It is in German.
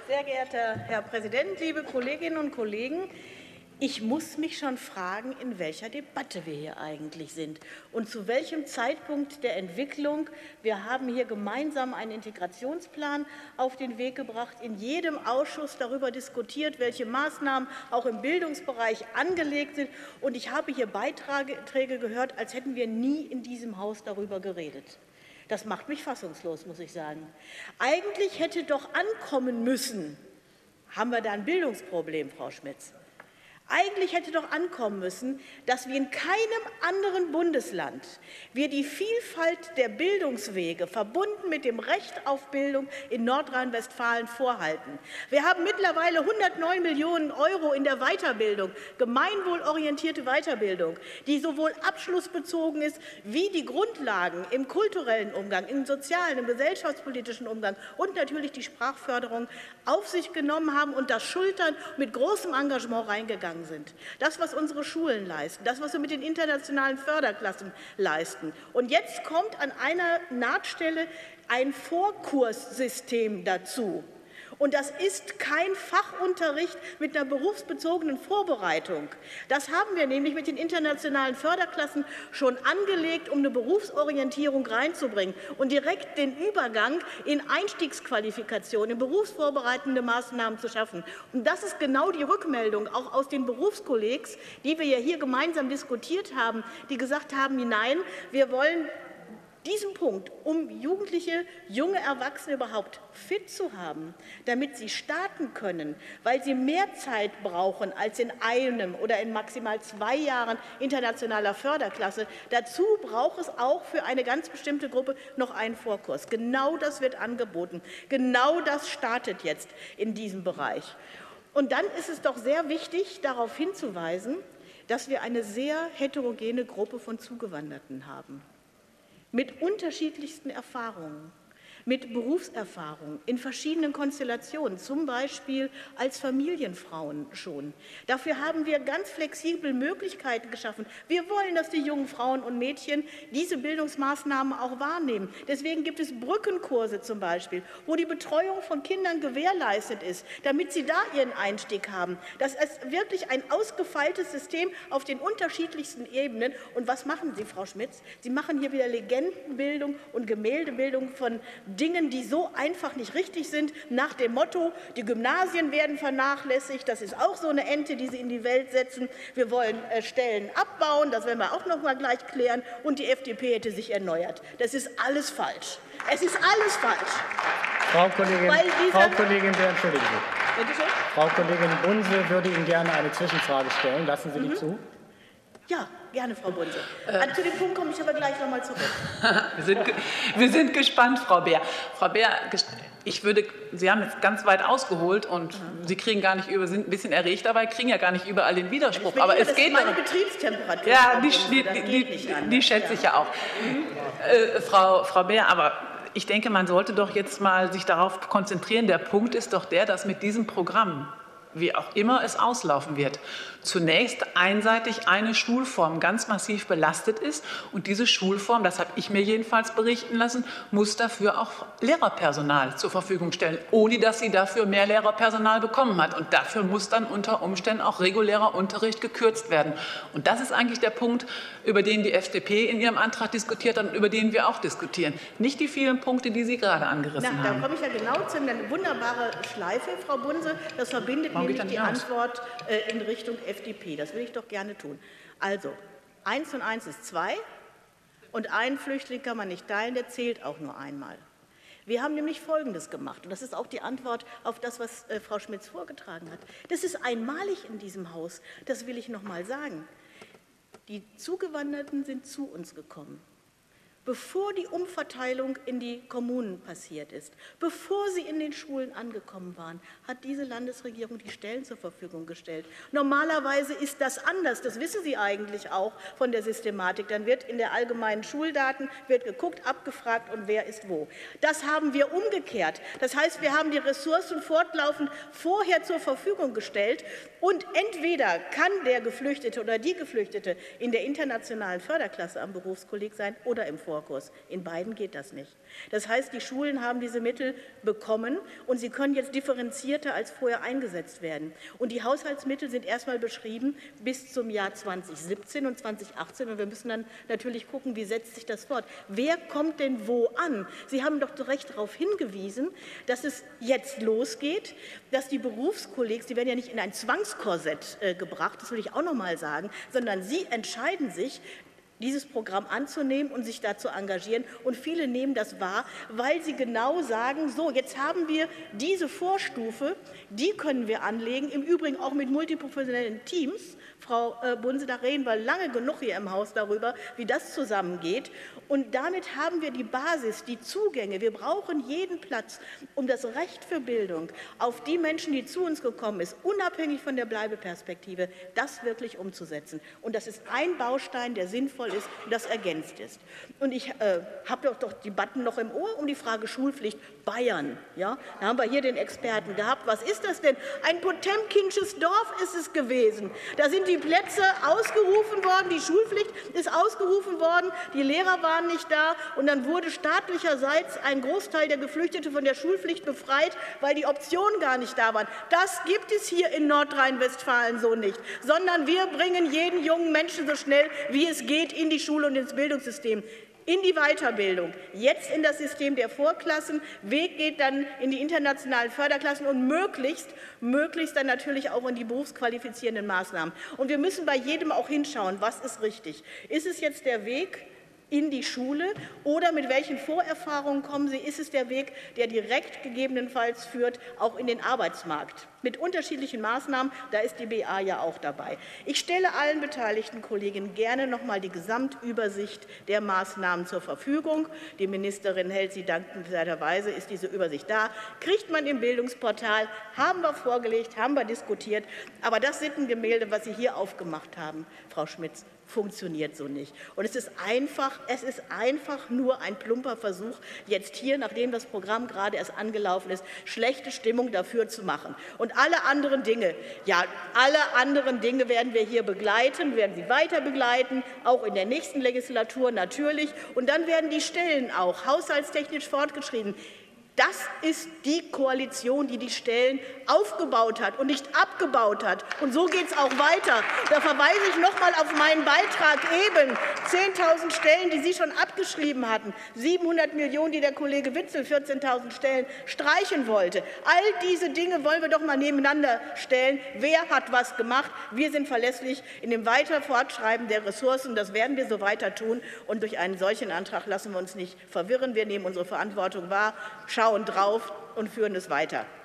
Sehr geehrter Herr Präsident, liebe Kolleginnen und Kollegen! Ich muss mich schon fragen, in welcher Debatte wir hier eigentlich sind und zu welchem Zeitpunkt der Entwicklung. Wir haben hier gemeinsam einen Integrationsplan auf den Weg gebracht, in jedem Ausschuss darüber diskutiert, welche Maßnahmen auch im Bildungsbereich angelegt sind. Und ich habe hier Beiträge gehört, als hätten wir nie in diesem Haus darüber geredet. Das macht mich fassungslos, muss ich sagen. Eigentlich hätte doch ankommen müssen, haben wir da ein Bildungsproblem, Frau Schmitz? Eigentlich hätte doch ankommen müssen, dass wir in keinem anderen Bundesland die Vielfalt der Bildungswege verbunden mit dem Recht auf Bildung in Nordrhein-Westfalen vorhalten. Wir haben mittlerweile 109 Millionen € in der Weiterbildung, gemeinwohlorientierte Weiterbildung, die sowohl abschlussbezogen ist, wie die Grundlagen im kulturellen Umgang, im sozialen, im gesellschaftspolitischen Umgang und natürlich die Sprachförderung auf sich genommen haben und das Schultern mit großem Engagement reingegangen sind. Das, was unsere Schulen leisten, das, was wir mit den internationalen Förderklassen leisten. Und jetzt kommt an einer Nahtstelle ein Vorkurssystem dazu. Und das ist kein Fachunterricht mit einer berufsbezogenen Vorbereitung. Das haben wir nämlich mit den internationalen Förderklassen schon angelegt, um eine Berufsorientierung reinzubringen und direkt den Übergang in Einstiegsqualifikationen, in berufsvorbereitende Maßnahmen zu schaffen. Und das ist genau die Rückmeldung auch aus den Berufskollegs, die wir ja hier gemeinsam diskutiert haben, die gesagt haben, nein, wir wollen diesen Punkt, um Jugendliche, junge Erwachsene überhaupt fit zu haben, damit sie starten können, weil sie mehr Zeit brauchen als in einem oder in maximal 2 Jahren internationaler Förderklasse. Dazu braucht es auch für eine ganz bestimmte Gruppe noch einen Vorkurs. Genau das wird angeboten. Genau das startet jetzt in diesem Bereich. Und dann ist es doch sehr wichtig, darauf hinzuweisen, dass wir eine sehr heterogene Gruppe von Zugewanderten haben. Mit unterschiedlichsten Erfahrungen, mit Berufserfahrung in verschiedenen Konstellationen, zum Beispiel als Familienfrauen schon. Dafür haben wir ganz flexibel Möglichkeiten geschaffen. Wir wollen, dass die jungen Frauen und Mädchen diese Bildungsmaßnahmen auch wahrnehmen. Deswegen gibt es Brückenkurse zum Beispiel, wo die Betreuung von Kindern gewährleistet ist, damit sie da ihren Einstieg haben. Das ist wirklich ein ausgefeiltes System auf den unterschiedlichsten Ebenen. Und was machen Sie, Frau Schmitz? Sie machen hier wieder Legendenbildung und Gemäldebildung von Dingen, die so einfach nicht richtig sind, nach dem Motto, die Gymnasien werden vernachlässigt, das ist auch so eine Ente, die Sie in die Welt setzen. Wir wollen Stellen abbauen, das werden wir auch noch mal gleich klären, und die FDP hätte sich erneuert. Das ist alles falsch. Es ist alles falsch. Frau Kollegin, entschuldigen Sie. Bitte schön? Frau Kollegin Bunse würde Ihnen gerne eine Zwischenfrage stellen. Lassen Sie die zu? Ja, gerne, Frau Bunse. Zu dem Punkt komme ich aber gleich noch mal zurück. Wir sind gespannt, Frau Beer. Frau Beer, Sie haben jetzt ganz weit ausgeholt und Sie kriegen gar nicht sind ein bisschen erregt dabei, kriegen ja gar nicht überall den Widerspruch. Aber es geht meine Betriebstemperatur. Ja, die schätze ich ja auch. Frau Beer, aber ich denke, man sollte doch jetzt mal sich darauf konzentrieren. Der Punkt ist doch der, dass mit diesem Programm, wie auch immer es auslaufen wird, zunächst einseitig eine Schulform ganz massiv belastet ist. Und diese Schulform, das habe ich mir jedenfalls berichten lassen, muss dafür auch Lehrerpersonal zur Verfügung stellen, ohne dass sie dafür mehr Lehrerpersonal bekommen hat. Und dafür muss dann unter Umständen auch regulärer Unterricht gekürzt werden. Und das ist eigentlich der Punkt, über den die FDP in ihrem Antrag diskutiert hat und über den wir auch diskutieren. Nicht die vielen Punkte, die Sie gerade angerissen haben. Da komme ich ja genau zu einer wunderbaren Schleife, Frau Bunse. Das verbindet nämlich die Antwort in Richtung FDP. Das will ich doch gerne tun. Also, 1 und 1 ist 2 und einen Flüchtling kann man nicht teilen, der zählt auch nur einmal. Wir haben nämlich Folgendes gemacht, und das ist auch die Antwort auf das, was Frau Schmitz vorgetragen hat. Das ist einmalig in diesem Haus, das will ich noch mal sagen. Die Zugewanderten sind zu uns gekommen, bevor die Umverteilung in die Kommunen passiert ist, bevor sie in den Schulen angekommen waren, hat diese Landesregierung die Stellen zur Verfügung gestellt. Normalerweise ist das anders, das wissen Sie eigentlich auch von der Systematik. Dann wird in der allgemeinen Schuldaten geguckt, abgefragt und wer ist wo. Das haben wir umgekehrt. Das heißt, wir haben die Ressourcen fortlaufend vorher zur Verfügung gestellt und entweder kann der Geflüchtete oder die Geflüchtete in der internationalen Förderklasse am Berufskolleg sein oder im Vorkurs. Vorkurs. In beiden geht das nicht. Das heißt, die Schulen haben diese Mittel bekommen und sie können jetzt differenzierter als vorher eingesetzt werden. Und die Haushaltsmittel sind erstmal beschrieben bis zum Jahr 2017 und 2018. Und wir müssen dann natürlich gucken, wie setzt sich das fort. Wer kommt denn wo an? Sie haben doch zu Recht darauf hingewiesen, dass es jetzt losgeht, dass die Berufskollegen, die werden ja nicht in ein Zwangskorsett gebracht, das will ich auch noch mal sagen, sondern sie entscheiden sich, dieses Programm anzunehmen und sich da zu engagieren. Und viele nehmen das wahr, weil sie genau sagen, so, jetzt haben wir diese Vorstufe, die können wir anlegen, im Übrigen auch mit multiprofessionellen Teams. Frau Bunse, da reden wir lange genug hier im Haus darüber, wie das zusammengeht. Und damit haben wir die Basis, die Zugänge. Wir brauchen jeden Platz, um das Recht für Bildung auf die Menschen, die zu uns gekommen sind, unabhängig von der Bleibeperspektive, das wirklich umzusetzen. Und das ist ein Baustein, der sinnvoll ist und das ergänzt ist. Und ich habe doch Debatten noch im Ohr um die Frage Schulpflicht. Bayern, ja, da haben wir hier den Experten gehabt. Was ist das denn? Ein Potemkinsches Dorf ist es gewesen. Da sind die Plätze ausgerufen worden, die Schulpflicht ist ausgerufen worden, die Lehrer waren nicht da und dann wurde staatlicherseits ein Großteil der Geflüchteten von der Schulpflicht befreit, weil die Optionen gar nicht da waren. Das gibt es hier in Nordrhein-Westfalen so nicht, sondern wir bringen jeden jungen Menschen so schnell wie es geht in die Schule und ins Bildungssystem. In die Weiterbildung, jetzt in das System der Vorklassen, Weg geht dann in die internationalen Förderklassen und möglichst dann natürlich auch in die berufsqualifizierenden Maßnahmen. Und wir müssen bei jedem auch hinschauen, was ist richtig. Ist es jetzt der Weg in die Schule oder mit welchen Vorerfahrungen kommen Sie? Ist es der Weg, der direkt gegebenenfalls führt, auch in den Arbeitsmarkt? Mit unterschiedlichen Maßnahmen, da ist die BA ja auch dabei. Ich stelle allen beteiligten Kollegen gerne noch mal die Gesamtübersicht der Maßnahmen zur Verfügung. Die Ministerin hält sie dankenswerterweise, ist diese Übersicht da. Kriegt man im Bildungsportal, haben wir vorgelegt, haben wir diskutiert. Aber das Sittengemälde, was Sie hier aufgemacht haben, Frau Schmitz, funktioniert so nicht. Und es ist einfach nur ein plumper Versuch, jetzt hier, nachdem das Programm gerade erst angelaufen ist, schlechte Stimmung dafür zu machen. Und alle anderen Dinge, ja, alle anderen Dinge werden wir hier begleiten, werden sie weiter begleiten, auch in der nächsten Legislatur natürlich. Und dann werden die Stellen auch haushaltstechnisch fortgeschrieben. Das ist die Koalition, die die Stellen aufgebaut hat und nicht abgebaut hat. Und so geht es auch weiter. Da verweise ich noch mal auf meinen Beitrag eben. 10.000 Stellen, die Sie schon abgeschrieben hatten. 700 Millionen, die der Kollege Witzel 14.000 Stellen streichen wollte. All diese Dinge wollen wir doch mal nebeneinander stellen. Wer hat was gemacht? Wir sind verlässlich in dem weiter Fortschreiben der Ressourcen. Das werden wir so weiter tun. Und durch einen solchen Antrag lassen wir uns nicht verwirren. Wir nehmen unsere Verantwortung wahr, schauen drauf und führen es weiter.